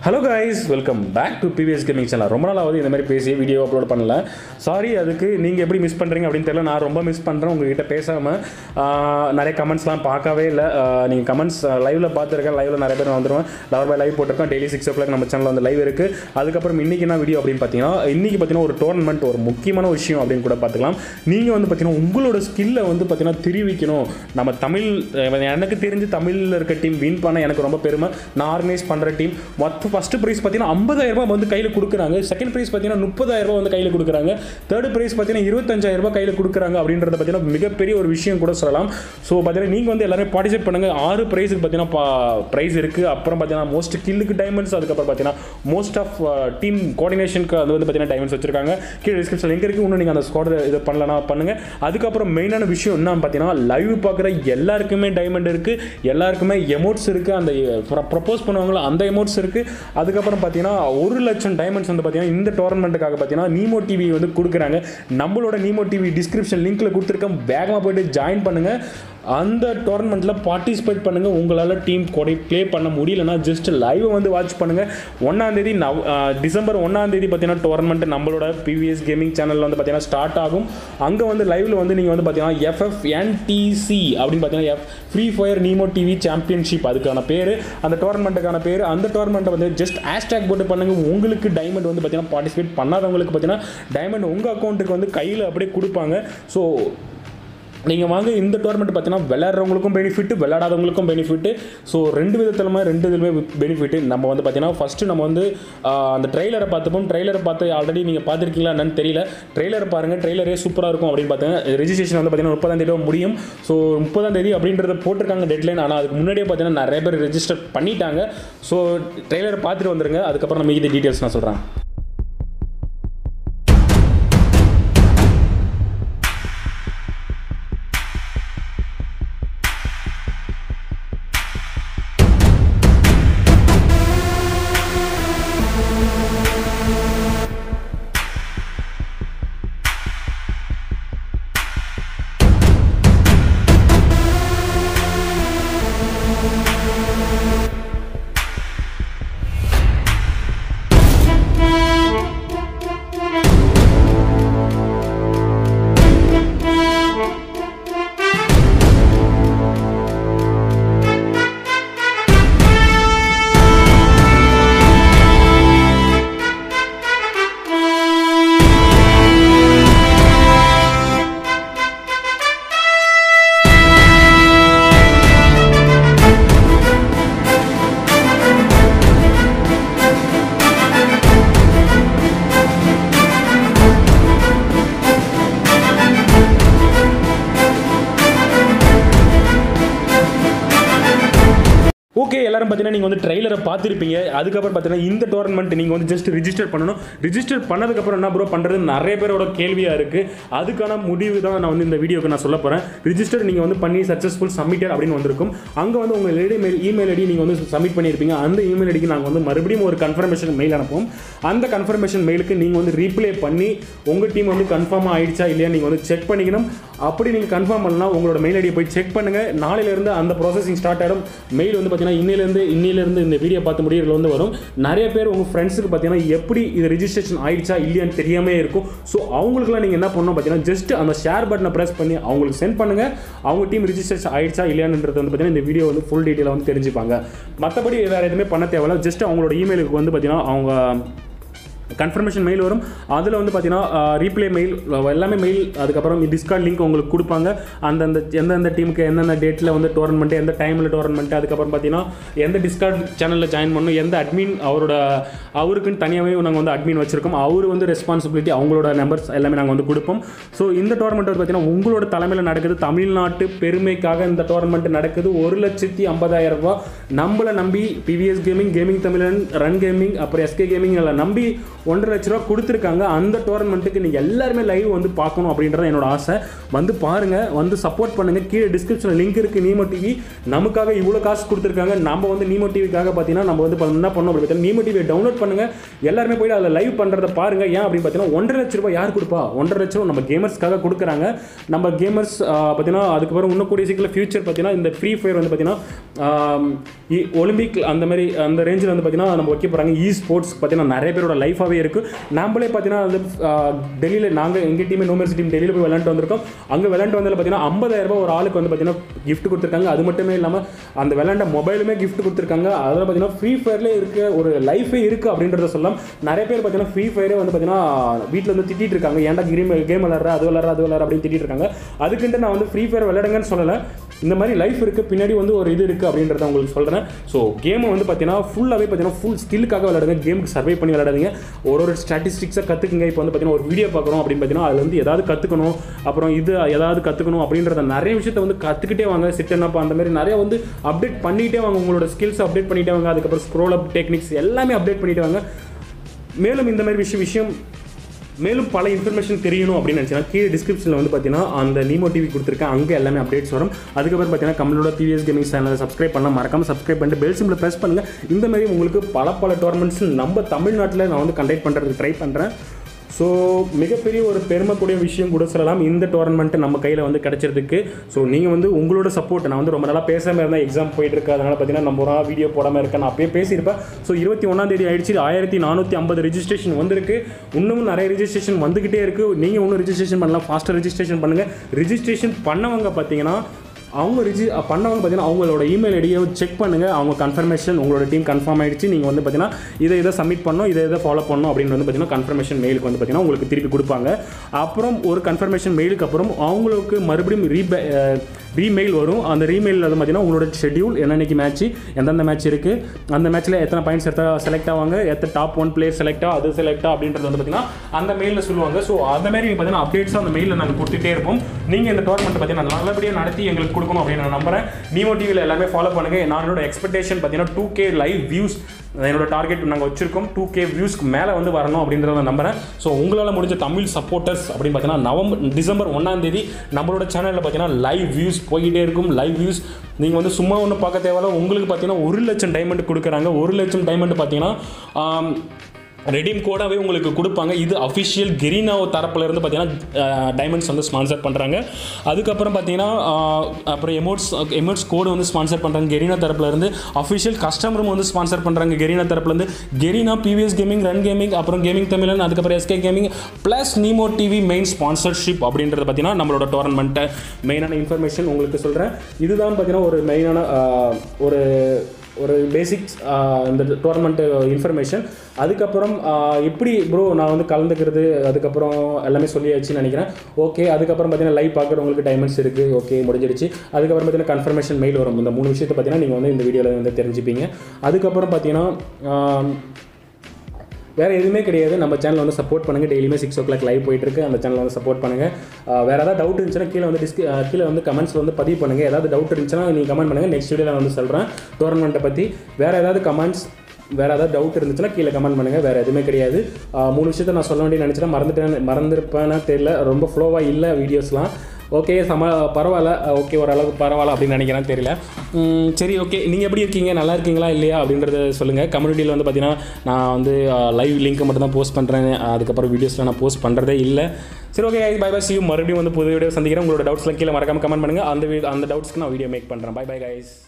Hello guys, welcome back to PVS Gaming channel. ரொம்ப நாள் ஆகுது இந்த மாதிரி பேசி வீடியோ அப்லோட் பண்ணல. சாரி அதுக்கு நீங்க எப்படி மிஸ் பண்றீங்க அப்படினு தெரியல. நான் ரொம்ப மிஸ் பண்றேன் உங்ககிட்ட பேசாம. நிறைய கமெண்ட்ஸ்லாம் பார்க்கவே இல்ல. நீங்க கமெண்ட்ஸ் லைவ்ல பார்த்திருக்கேன். லைவ்ல நிறைய பேர் வந்துருவாங்க. லவர் பை லைவ் போட்டுருக்கோம். டெய்லி 6 o'clock நம்ம சேனல்ல வந்து லைவ் இருக்கு. அதுக்கு அப்புறம் இன்னைக்கு என்ன வீடியோ அப்படினு பாத்தீங்கன்னா இன்னைக்கு பாத்தீங்கன்னா ஒரு டோர்னமென்ட் ஒரு முக்கியமான விஷயம் அப்படினு கூட பார்த்துக்கலாம். நீங்க வந்து பாத்தீங்கன்னா உங்களோட ஸ்கில்லை வந்து பாத்தீங்கன்னா தெரிவிக்கணும். நம்ம தமிழ் எனக்கு தெரிஞ்சு தமிழ்ல இருக்க டீம் வின் பண்ண எனக்கு ரொம்ப பெருமை. நான் ஆர்கனைஸ் பண்ற டீம் மொத்த ஃபர்ஸ்ட் பிரைஸ் பார்த்தீங்கன்னா 50,000 ரூபாய் வந்து கையில் கொடுக்குறாங்க. செகண்ட் பிரைஸ் பார்த்தீங்கன்னா 30,000 ரூபாய் வந்து கையில் கொடுக்குறாங்க. தேர்ட் பிரைஸ் பார்த்தீங்கன்னா 25,000 ரூபாய் கையில் கொடுக்குறாங்க. அப்படின்றத பார்த்தீங்கன்னா மிகப்பெரிய ஒரு விஷயம் கூட சொல்லலாம். ஸோ பார்த்தீங்கன்னா நீங்கள் வந்து எல்லாரும் பார்ட்டிசிபேட் பண்ணுங்க. 6 பிரைஸுக்கு பார்த்தீங்கன்னா ப்ரைஸ் இருக்குது. அப்புறம் பார்த்தீங்கன்னா மோஸ்ட் கில்லுக்கு டைமண்ட்ஸ், அதுக்கப்புறம் பார்த்தீங்கன்னா மோஸ்ட் ஆஃப் டீம் கோஆர்டினேஷனுக்கு அது வந்து பார்த்தீங்கன்னா டைமண்ட்ஸ் வச்சிருக்காங்க. கீழே டிஸ்கிரிப்ஷன் லிங்க் இருக்குது. இன்னும் நீங்கள் அந்த ஸ்குவாட் இது பண்ணலன்னா பண்ணுங்க. அதுக்கப்புறம் மெயினான விஷயம் என்ன பார்த்தீங்கன்னா லைவ் பார்க்குற எல்லாருக்குமே டைமண்ட் இருக்குது, எல்லாருக்குமே எமோட்ஸ் இருக்குது. அந்த ப்ரப்போஸ் பண்ணுவாங்களோ அந்த எமோட்ஸ் இருக்குது. அதுக்கப்புறம் பார்த்தீங்கன்னா 1 லட்சம் டைமண்ட்ஸ் வந்து பார்த்தீங்கன்னா இந்த டோர்னமெண்ட்டுக்காக பார்த்தீங்கன்னா நீமோ டிவி வந்து கொடுக்குறாங்க. நம்மளோட நீமோ டிவி டிஸ்கிரிப்ஷன் லிங்க்ல கொடுத்துருக்கேன். வேகமாக போயிட்டு ஜாயின் பண்ணுங்க. அந்த டோர்னமெண்ட்டில் பார்ட்டிசிபேட் பண்ணுங்கள். உங்களால் டீம் கூட ப்ளே பண்ண முடியலன்னா ஜஸ்ட் லைவ் வந்து வாட்ச் பண்ணுங்கள். 1ஆம் தேதி டிசம்பர் 1ஆம் தேதி பார்த்தீங்கன்னா டோர்னமெண்ட் நம்மளோட PVS கேமிங் சேனலில் வந்து பார்த்தீங்கன்னா ஸ்டார்ட் ஆகும். அங்கே வந்து லைவில் வந்து நீங்கள் வந்து பார்த்தீங்கன்னா FFNTC அப்படின்னு பார்த்தீங்கன்னா free fire Nemo TV championship அதுக்கான பேர், அந்த டோர்னமெண்ட்டுக்கான பேர். அந்த டோர்னமெண்ட்டை வந்து ஜஸ்ட் ஹேஷ்டேக் போட்டு பண்ணுங்கள். உங்களுக்கு டைமண்ட் வந்து பார்த்தீங்கன்னா பார்ட்டிசிபேட் பண்ணாதவங்களுக்கு பார்த்தீங்கன்னா டைமண்ட் உங்கள் அக்கௌண்ட்டுக்கு வந்து கையில் அப்படியே கொடுப்பாங்க. ஸோ நீங்கள் வாங்க. இந்த டோர்னமெண்ட் பார்த்தீங்கன்னா விளையாடுறவங்களுக்கும் பெனிஃபிட், விளையாடாதவங்களுக்கும் பெனிஃபிட். ஸோ ரெண்டு இதுலையுமே பெனிஃபிட். நம்ம வந்து பார்த்தீங்கன்னா ஃபஸ்ட்டு நம்ம வந்து அந்த ட்ரெய்லரை பார்த்துப்போம். ட்ரெய்லரை பார்த்து ஆல்ரெடி நீங்கள் பார்த்துருக்கீங்களா என்னன்னு தெரியல. ட்ரெய்லரை பாருங்கள். ட்ரெய்லரே சூப்பராக இருக்கும் அப்படின்னு பார்த்தீங்கன்னா ரெஜிஸ்ட்ரேஷன் வந்து பார்த்தீங்கன்னா 30ஆம் தேதி முடியும். ஸோ 30ஆம் தேதி அப்படின்றத போட்டிருக்காங்க டெட்லைன். ஆனால் அதுக்கு முன்னாடியே பார்த்தீங்கன்னா நிறைய பேர் ரெஜிஸ்டர் பண்ணிட்டாங்க. ஸோ ட்ரெய்லரை பார்த்துட்டு வந்துருங்க. அதுக்கப்புறம் நம்ம இது டீட்டெயில்ஸ் நான் சொல்கிறேன். ஓகே, எல்லாரும் பார்த்தீங்கன்னா நீங்கள் வந்து ட்ரெய்லரை பார்த்துருப்பீங்க. அதுக்கப்புறம் பார்த்தீங்கன்னா இந்த டோர்னமெண்ட் நீங்கள் வந்து ஜஸ்ட் ரிஜிஸ்டர் பண்ணணும். ரிஜிஸ்டர் பண்ணதுக்கப்புறம் என்ன ப்ரோ பண்ணுறது நிறைய பேரோட கேள்வியாக இருக்குது. அதுக்கான முடிவு தான் நான் வந்து இந்த வீடியோக்கு நான் சொல்ல போகிறேன். ரிஜிஸ்டர் நீங்கள் வந்து பண்ணி சக்ஸஸ்ஃபுல் சப்மிட்டட் அப்படின்னு வந்திருக்கும். அங்கே வந்து உங்கள் இமெயில் ஐடி நீங்கள் வந்து சப்மிட் பண்ணியிருப்பீங்க. அந்த இமெயில் ஐடிக்கு நாங்கள் வந்து மறுபடியும் ஒரு கன்ஃபர்மேஷன் மெயில் அனுப்புவோம். அந்த கன்ஃபர்மேஷன் மெயிலுக்கு நீங்கள் வந்து ரீப்ளே பண்ணி உங்கள் டீம் வந்து கன்ஃபார்மாக ஆயிடுச்சா இல்லையா நீங்கள் வந்து செக் பண்ணிக்கணும். அப்படி நீங்கள் கன்ஃபார்ம் பண்ணலாம் உங்களோட மெயில் ஐடியை போய் செக் பண்ணுங்கள். நாளையிலேருந்து அந்த ப்ராசஸிங் ஸ்டார்ட் ஆகிடும். மெயில் வந்து பார்த்தீங்கன்னா இன்னிலேருந்து இந்த வீடியோ பார்த்து முடியறதுல வந்து வரும். நிறைய பேர் உங்கள் ஃப்ரெண்ட்ஸுக்கு பார்த்தீங்கன்னா எப்படி இது ரெஜிஸ்ட்ரேஷன் ஆயிடுச்சா இல்லையான்னு தெரியாமே இருக்கும். ஸோ அவங்களுக்குலாம் நீங்கள் என்ன பண்ணணும் பார்த்தீங்கன்னா ஜஸ்ட் அந்த ஷேர் பட்டனை ப்ரெஸ் பண்ணி அவங்களுக்கு சென்ட் பண்ணுங்கள். அவங்க டீம் ரெஜிஸ்ட்ரேஷன் ஆயிடுச்சா இல்லையான்றது வந்து பார்த்தீங்கன்னா இந்த வீடியோ வந்து ஃபுல் டீட்டெயிலாக வந்து தெரிஞ்சுப்பாங்க. மற்றபடி வேறு எதுவுமே பண்ண தேவையில்ல. ஜஸ்ட் அவங்களோட இமெயிலுக்கு வந்து பார்த்தீங்கன்னா அவங்க கன்ஃபர்மேஷன் மெயில் வரும். அதில் வந்து பார்த்தீங்கன்னா ரீப்ளே மெயில் எல்லாமே மெயில், அதுக்கப்புறம் டிஸ்கார்ட் லிங்க் உங்களுக்கு கொடுப்பாங்க. எந்தெந்த டீமுக்கு எந்தெந்த டேட்டில் வந்து டோர்னமெண்ட்டு, எந்த டைமில் டோர்னமெண்ட்டு, அதுக்கப்புறம் பார்த்தீங்கன்னா எந்த டிஸ்கார்ட் சேனலில் ஜாயின் பண்ணணும், எந்த அட்மின் அவருக்குன்னு தனியாகவே நாங்கள் வந்து அட்மின் வச்சுருக்கோம். அவர் வந்து ரெஸ்பான்சிபிலிட்டி அவங்களோட நம்பர்ஸ் எல்லாமே நாங்கள் வந்து கொடுப்போம். ஸோ இந்த டோர்னமெண்ட் வந்து பார்த்தீங்கன்னா உங்களோட தலைமையில் நடக்குது. தமிழ்நாட்டு பெருமைக்காக இந்த டோர்னமெண்ட் நடக்குது. 1,50,000 ரூபாய் நம்மளை நம்பி PVS கேமிங், கேமிங் தமிழன், ரன் கேமிங், அப்புறம் SK கேமிங் எல்லாம் நம்பி 1.5 லட்ச ரூபா கொடுத்துருக்காங்க. அந்த டோர்னமெண்ட்டுக்கு நீங்கள் எல்லாருமே லைவ் வந்து பார்க்கணும் அப்படின்றது என்னோட ஆசை. வந்து பாருங்கள், வந்து சப்போர்ட் பண்ணுங்கள். கீழே டிஸ்கிரிப்ஷனில் லிங்க் இருக்குது. நீமோ டிவி நமக்காக இவ்வளோ காசு கொடுத்துருக்காங்க. நம்ம வந்து நீமோ டிவிக்காக பார்த்தீங்கன்னா நம்ம வந்து என்ன பண்ணோம் அப்படின்னு பார்த்தீங்கன்னா நீமோ டிவியை டவுன்லோட் பண்ணுங்கள். எல்லாருமே போய்ட்டு அதில் லைவ் பண்ணுறதை பாருங்கள். ஏன் அப்படின்னு பார்த்தீங்கன்னா 1.5 லட்ச ரூபா யார் கொடுப்பா? 1.5 லட்ச ரூபா நம்ம கேமர்ஸ்க்காக கொடுக்குறாங்க. நம்ம கேமர்ஸ் பார்த்தீங்கன்னா அதுக்கப்புறம் இன்னும் கூடிய சீக்கிரம் ஃபியூச்சர் பார்த்தீங்கன்னா இந்த ஃப்ரீ ஃபயர் வந்து பார்த்தீங்கன்னா ஒலிம்பிக் அந்த மாதிரி அந்த ரேஞ்சில் வந்து பார்த்தீங்கன்னா நம்ம வைக்க போகிறாங்க. ஸ்போர்ட்ஸ் பார்த்தீங்கன்னா நிறைய பேரோட லைஃபாகவே இருக்குது. நம்மளே பார்த்தீங்கன்னா வந்து டெல்லியில் நாங்கள் எங்கள் டீம் நோமர்ஸ் டீம் டெல்லியில் போய் விளையாண்டு வந்திருக்கோம். அங்கே விளையாண்டு வந்ததில் பார்த்தீங்கன்னா 50,000 ரூபாய் ஒரு ஆளுக்கு வந்து பார்த்தீங்கன்னா கிஃப்ட் கொடுத்துருக்காங்க. அது மட்டுமே இல்லாமல் அந்த விளையாண்ட மொபைலுமே கிஃப்ட் கொடுத்துருக்காங்க. அதில் பார்த்தீங்கன்னா ஃப்ரீ ஃபயர்லேயே இருக்க ஒரு லைஃபே இருக்குது அப்படின்றத சொல்லலாம். நிறைய பேர் பார்த்தீங்கன்னா ஃப்ரீ ஃபயரே வந்து பார்த்தீங்கன்னா வீட்டில் வந்து திட்டிகிட்டு இருக்காங்க. ஏன்டா கேம் விளையாடுற அது விளையாடுற அப்படின்னு திட்டிகிட்டு இருக்காங்க. அதுக்குன்ட்டு நான் வந்து ஃப்ரீ ஃபயர் விளையாடுங்கன்னு சொல்லலை. இந்த மாதிரி லைஃப் இருக்குது, பின்னாடி வந்து ஒரு இது இருக்குது அப்படின்றத உங்களுக்கு சொல்கிறேன். ஸோ கேமை வந்து பார்த்தீங்கன்னா ஃபுல்லாகவே பார்த்தீங்கன்னா ஃபுல் ஸ்கில்லுக்காக விளையாடுங்க. கேமுக்கு சர்வே பண்ணி விளையாடுங்க. ஒரு ஸ்டாட்டிஸ்டிக்ஸை கற்றுக்குங்க. இப்போ வந்து பார்த்தீங்கன்னா ஒரு வீடியோ பார்க்குறோம் அப்படின்னு பார்த்தீங்கன்னா அதில் வந்து ஏதாவது கற்றுக்கணும், அப்புறம் இது ஏதாவது கற்றுக்கணும் அப்படின்றத நிறைய விஷயத்தை வந்து கற்றுக்கிட்டே வாங்க. சிட்டனப்பா அந்த மாதிரி நிறைய வந்து அப்டேட் பண்ணிகிட்டே வாங்க. உங்களோட ஸ்கில்ஸ் அப்டேட் பண்ணிகிட்டே வாங்க. அதுக்கப்புறம் ஸ்க்ரோல் அப் டெக்னிக்ஸ் எல்லாமே அப்டேட் பண்ணிகிட்டே வாங்க. மேலும் இந்த மாதிரி விஷயம் மேலும் பல இன்ஃபர்மேஷன் தெரியணும் அப்படின்னு நினச்சிங்கன்னா கீழே டிஸ்கிரிப்ஷனில் வந்து பார்த்தீங்கன்னா அந்த நீமோ டிவி கொடுத்துருக்கேன். அங்கே எல்லாமே அப்டேட்ஸ் வரும். அதுக்கப்புறம் பார்த்தீங்கன்னா நம்மளோட பிவிஎஸ் கேமிங் சேனலை சப்ஸ்கிரைப் பண்ணலாம். மறக்காமல் சப்ஸ்கிரைப் பண்ணிட்டு பெல் சிம்பிளை ப்ரெஸ் பண்ணுங்கள். இந்த மாதிரி உங்களுக்கு பல டோர்னமெண்ட்ஸ் நம்ம தமிழ்நாட்டில் நான் வந்து கண்டக்ட் பண்ணுறதுக்கு ட்ரை பண்ணுறேன். ஸோ மிகப்பெரிய ஒரு பெருமைக்கூடிய விஷயம் கூட சொல்லலாம் இந்த டோர்னமெண்ட்டு நம்ம கையில் வந்து கிடச்சிருக்கு. ஸோ நீங்கள் வந்து உங்களோட சப்போர்ட், நான் வந்து ரொம்ப நாளாக பேசாமல் இருந்தேன், எக்ஸாம் போயிட்டு இருக்கு, அதனால் பார்த்தீங்கன்னா நம்ம ஒரு வீடியோ போடாமல் இருக்கேன். நான் அப்பயே பேசியிருப்பேன். ஸோ 21ஆம் தேதி ஆயிடுச்சு. 1450 ரெஜிஸ்ட்ரேஷன் வந்திருக்கு. இன்னமும் நிறைய ரெஜிஸ்ட்ரேஷன் வந்துக்கிட்டே இருக்குது. நீங்கள் இன்னும் ரெஜிஸ்ட்ரேஷன் பண்ணலாம். ஃபாஸ்ட்டாக ரெஜிஸ்ட்ரேஷன் பண்ணுங்கள். ரெஜிஸ்ட்ரேஷன் பண்ணவங்க பார்த்தீங்கன்னா பண்ணவங்க பார்த்தீங்கன்னா அவங்களோட இமெயில் ஐடியை செக் பண்ணுங்கள். அவங்க கன்ஃபர்மேஷன் உங்களோட டீம் கன்ஃபார்ம் ஆகிடுச்சு, நீங்கள் வந்து பார்த்தீங்கன்னா இதை சப்மிட் பண்ணணும், இதை ஃபாலோ பண்ணணும் அப்படின்னு வந்து பார்த்தீங்கன்னா கன்ஃபர்மேஷன் மெயிலுக்கு வந்து பார்த்தீங்கன்னா உங்களுக்கு திருப்பி கொடுப்பாங்க. அப்புறம் ஒரு கன்ஃபர்மேஷன் மெயிலுக்கு அப்புறம் அவங்களுக்கு மறுபடியும் ரீமெயில் வரும். அந்த ரீமெயிலில் வந்து பார்த்தீங்கன்னா உங்களோட ஷெட்யூல் என்னென்னைக்கு மேட்ச்சு, எந்தெந்த மேட்ச் இருக்குது, அந்த மேட்ச்சில் எத்தனை பாயிண்ட்ஸ் செலக்ட் ஆவாங்க, எத்தனை டாப் 1 பிளேயர் செலக்டா அது செலக்டா அப்படின்றது வந்து பார்த்தீங்கன்னா அந்த மெயிலில் சொல்லுவாங்க. ஸோ அந்த மாதிரி நீங்கள் பார்த்தீங்கன்னா அப்டேட்ஸாக அந்த மெயிலில் நாங்கள் கொடுத்துட்டே இருப்போம். நீங்கள் இந்த டோர்னமெண்ட் பார்த்தீங்கன்னா நல்லபடியாக நடத்தி எங்களுக்கு கொடுக்கணும் அப்படின்னு நான் நம்புறேன். நீமோ டிவியில் எல்லாமே ஃபாலோ பண்ணுங்கள். என்னோட எக்ஸ்பெக்டேஷன் பார்த்தீங்கன்னா 2K லைவ் வியூஸ் என்னோட டார்கெட் நாங்கள் வச்சிருக்கோம். 2K வியூஸ்க்கு மேலே வந்து வரணும் அப்படின்றத நம்புறேன். ஸோ உங்களால் முடிஞ்ச தமிழ் சப்போர்ட்டர்ஸ் அப்படின்னு பார்த்தீங்கன்னா டிசம்பர் 1ஆம் தேதி நம்மளோட சேனலில் பார்த்தீங்கன்னா லைவ் வியூஸ் போய்கிட்டே இருக்கும். லைவ் வியூஸ் நீங்கள் வந்து சும்மா ஒன்றும் பார்க்க தேவையில்ல. உங்களுக்கு பார்த்தீங்கன்னா 1 லட்சம் டைமண்ட் கொடுக்குறாங்க. 1 லட்சம் டைமண்ட் பார்த்தீங்கன்னா ரெடீம் கோடாகவே உங்களுக்கு கொடுப்பாங்க. இது அஃபிஷியல் கெரீனா தரப்புலேருந்து பார்த்தீங்கன்னா டைமண்ட்ஸ் வந்து ஸ்பான்சர் பண்ணுறாங்க. அதுக்கப்புறம் பார்த்தீங்கன்னா அப்புறம் எமோட்ஸ் கோடு வந்து ஸ்பான்சர் பண்ணுறாங்க கெரீனா தரப்புலேருந்து. அஃபிஷியல் கஸ்டமரும் வந்து ஸ்பான்சர் பண்ணுறாங்க கெரீனா தரப்புலேருந்து. Garena, PVS gaming, run gaming, அப்புறம் கேமிங் தமிழன், அதுக்கப்புறம் SK gaming plus Nemo TV main sponsorship அப்படின்றது பார்த்தீங்கன்னா நம்மளோட டோர்னமெண்ட்டை மெயினான இன்ஃபர்மேஷன் உங்களுக்கு சொல்கிறேன். இதுதான் பார்த்தீங்கன்னா ஒரு மெயினான ஒரு பேசிக்ஸ் இந்த டோர்னமெண்ட்டு இன்ஃபர்மேஷன். அதுக்கப்புறம் எப்படி ப்ரோ நான் வந்து கலந்துக்கிறது அதுக்கப்புறம் எல்லாமே சொல்லியாச்சுன்னு நினைக்கிறேன். ஓகே, அதுக்கப்புறம் பார்த்தீங்கன்னா லைவ் பார்க்குறவங்களுக்கு டைமண்ட்ஸ் இருக்குது. ஓகே, முடிஞ்சிடுச்சு. அதுக்கப்புறம் பார்த்தீங்கன்னா கன்ஃபர்மேஷன் மெயில் வரும். இந்த 3 விஷயத்தை பார்த்தீங்கன்னா நீங்கள் வந்து இந்த வீடியோவில் வந்து தெரிஞ்சுப்பீங்க. அதுக்கப்புறம் பார்த்தீங்கன்னா வேறு எதுவுமே கிடையாது. நம்ம சேனல் வந்து சப்போர்ட் பண்ணுங்கள். டெய்லியுமே 6 o'clock லைவ் போயிட்டுருக்கு. அந்த சேனல் வந்து சப்போர்ட் பண்ணுங்கள். வேறு ஏதாவது டவுட் இருந்துச்சுன்னா கீழே வந்து கமெண்ட்ஸில் வந்து பதிவு பண்ணுங்கள். ஏதாவது டவுட் இருந்துச்சுன்னா நீங்கள் கமெண்ட் பண்ணுங்கள். நெக்ஸ்ட் வீடியோவில் வந்து சொல்கிறேன் டோர்னமெண்ட்டை பற்றி. வேறு ஏதாவது கமெண்ட்ஸ், வேறு ஏதாவது டவுட் இருந்துச்சுன்னா கீழே கமெண்ட் பண்ணுங்கள். வேறு எதுவுமே கிடையாது. 3 விஷயத்தை நான் சொல்ல வேண்டிய நினச்சிட்டேன், மறந்துருப்பேன்னா தெரியல. ரொம்ப ஃப்ளோவாக இல்லை வீடியோஸ்லாம். ஓகே, பரவாயில்ல. ஓகே, ஓரளவுக்கு பரவாயில்ல அப்படின்னு நினைக்கிறேன், தெரியல. சரி, ஓகே, நீங்கள் எப்படி இருக்கீங்க, நல்லா இருக்கீங்களா இல்லையா அப்படின்றத சொல்லுங்கள். கம்யூனிட்டியில் வந்து பார்த்தீங்கன்னா நான் வந்து லைவ் லிங்க்கை மட்டும் தான் போஸ்ட் பண்ணுறேன். அதுக்கப்புறம் வீடியோஸில் நான் போஸ்ட் பண்ணுறதே இல்லை. சரி, okay, bye bye, see you. மறுபடியும் வந்து புது வீடியோ சந்திக்கிறேன். உங்களோட டவுட்ஸ்லாம் கீழே மறக்காமல் கமெண்ட் பண்ணுங்கள். அந்த டவுட்ஸ்க்கு நான் வீடியோ மேக் பண்ணுறேன். Bye bye guys.